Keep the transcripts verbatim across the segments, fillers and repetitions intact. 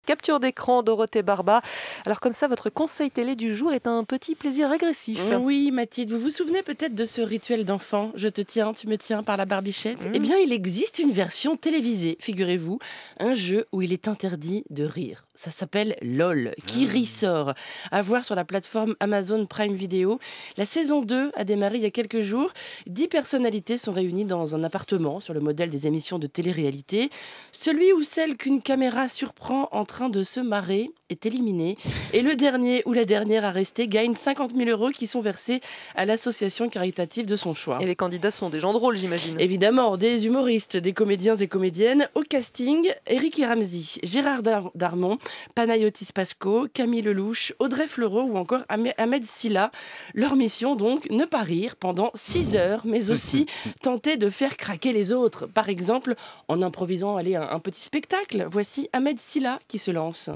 capture d'écran, Dorothée Barba. Alors comme ça, votre conseil télé du jour est un petit plaisir régressif. Oui, Mathilde, vous vous souvenez peut-être de ce rituel d'enfant, je te tiens, tu me tiens par la barbichette. Mmh. Eh bien, il existe une version télévisée, figurez-vous, un jeu où il est interdit de rire. Ça s'appelle LOL, qui rit sort. À voir sur la plateforme Amazon Prime Video. La saison deux a démarré il y a quelques jours. Dix personnalités sont réunies dans un appartement sur le modèle des émissions de télé-réalité. Celui ou celle qu'une caméra surprend en train de se marrer est éliminé. Et le dernier ou la dernière à rester gagne cinquante mille euros qui sont versés à l'association caritative de son choix. Et les candidats sont des gens drôles, j'imagine. Évidemment, des humoristes, des comédiens et comédiennes. Au casting, Eric et Ramzy, Gérard Dar- Darmon, Panayotis Pasco, Camille Lelouch, Audrey Fleurot ou encore Ahmed Ahmed Silla. Leur mission donc, ne pas rire pendant six heures, mais aussi tenter de faire craquer les autres. Par exemple, en improvisant allez, un, un petit spectacle. Voici Ahmed Silla qui se lance.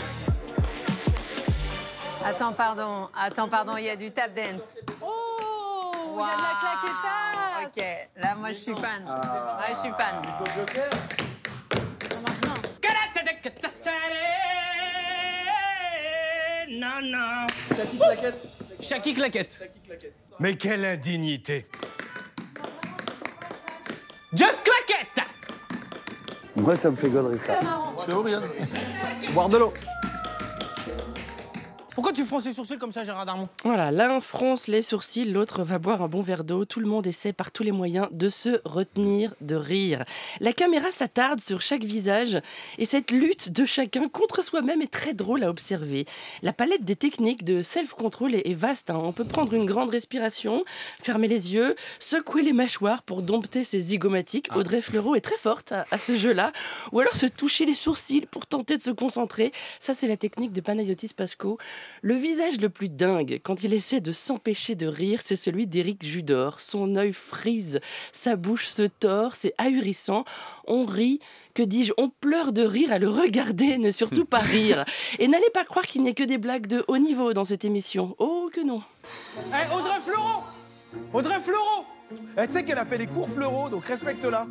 Attends, pardon, attends, pardon, il y a du tap dance. Oh, il Wow. y a de la claquettasse. Ok, là, moi, je suis fan. Ouais, je suis fan. Ça marche bien. Non, non. Chaki claquette. Chaki claquette. Mais quelle indignité! Just claquette. Moi, ça me fait gaulerie, ça. C'est où, regarde. Boire de l'eau. Pourquoi tu fronces les sourcils comme ça, Gérard Darmon? Voilà, l'un fronce les sourcils, l'autre va boire un bon verre d'eau. Tout le monde essaie par tous les moyens de se retenir de rire. La caméra s'attarde sur chaque visage et cette lutte de chacun contre soi-même est très drôle à observer. La palette des techniques de self-control est vaste. Hein. On peut prendre une grande respiration, fermer les yeux, secouer les mâchoires pour dompter ses zygomatiques. Ah. Audrey Fleurot est très forte à, à ce jeu-là. Ou alors se toucher les sourcils pour tenter de se concentrer. Ça, c'est la technique de Panayotis Pasco. Le visage le plus dingue, quand il essaie de s'empêcher de rire, c'est celui d'Éric Judor. Son œil frise, sa bouche se tord, c'est ahurissant. On rit, que dis-je, on pleure de rire à le regarder, ne surtout pas rire. Et n'allez pas croire qu'il n'y ait que des blagues de haut niveau dans cette émission. Oh que non. Hey, Audrey Fleurot. Audrey Fleurot. Eh, tu sais qu'elle a fait les cours Fleurot, donc respecte-la.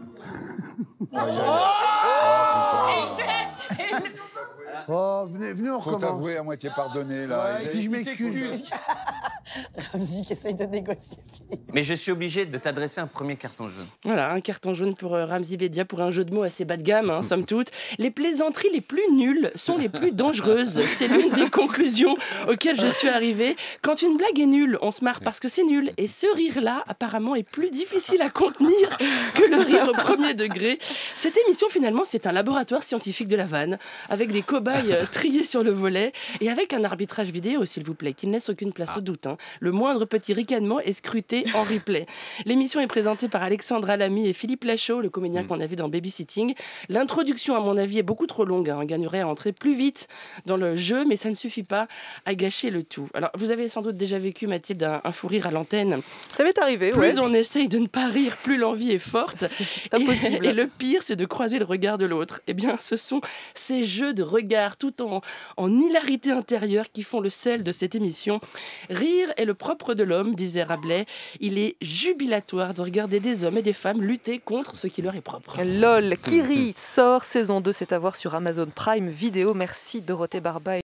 Oh, venez, venez, on Faut recommence. t'avouer à moitié pardonné, là. Ouais, si je m'excuse. Ramzy qui essaye de négocier. Mais je suis obligé de t'adresser un premier carton jaune. Voilà, un carton jaune pour euh, Ramzy Bedia pour un jeu de mots assez bas de gamme, hein, somme toute. Les plaisanteries les plus nulles sont les plus dangereuses. C'est l'une des conclusions auxquelles je suis arrivée. Quand une blague est nulle, on se marre parce que c'est nul. Et ce rire-là, apparemment, est plus difficile à contenir que le rire au premier degré. Cette émission, finalement, c'est un laboratoire scientifique de la vanne, avec des cobayes euh, triés sur le volet et avec un arbitrage vidéo, s'il vous plaît, qui ne laisse aucune place au doute. Hein. Le moindre petit ricanement est scruté en replay. L'émission est présentée par Alexandra Lamy et Philippe Lachaud, le comédien qu'on a vu dans Babysitting. L'introduction, à mon avis, est beaucoup trop longue. Hein. On gagnerait à entrer plus vite dans le jeu, mais ça ne suffit pas à gâcher le tout. Alors, vous avez sans doute déjà vécu, Mathilde, un, un fou rire à l'antenne. Ça m'est arrivé, Plus ouais. on essaye de ne pas rire, plus l'envie est forte. C'est pas et, possible. et le pire, c'est de croiser le regard de l'autre. Eh bien, ce sont ces jeux de regard tout en, en hilarité intérieure qui font le sel de cette émission. Rire est le propre de l'homme, disait Rabelais. Il est jubilatoire de regarder des hommes et des femmes lutter contre ce qui leur est propre. LOL, qui rit sort, saison deux, c'est à voir sur Amazon Prime Video. Merci Dorothée Barba.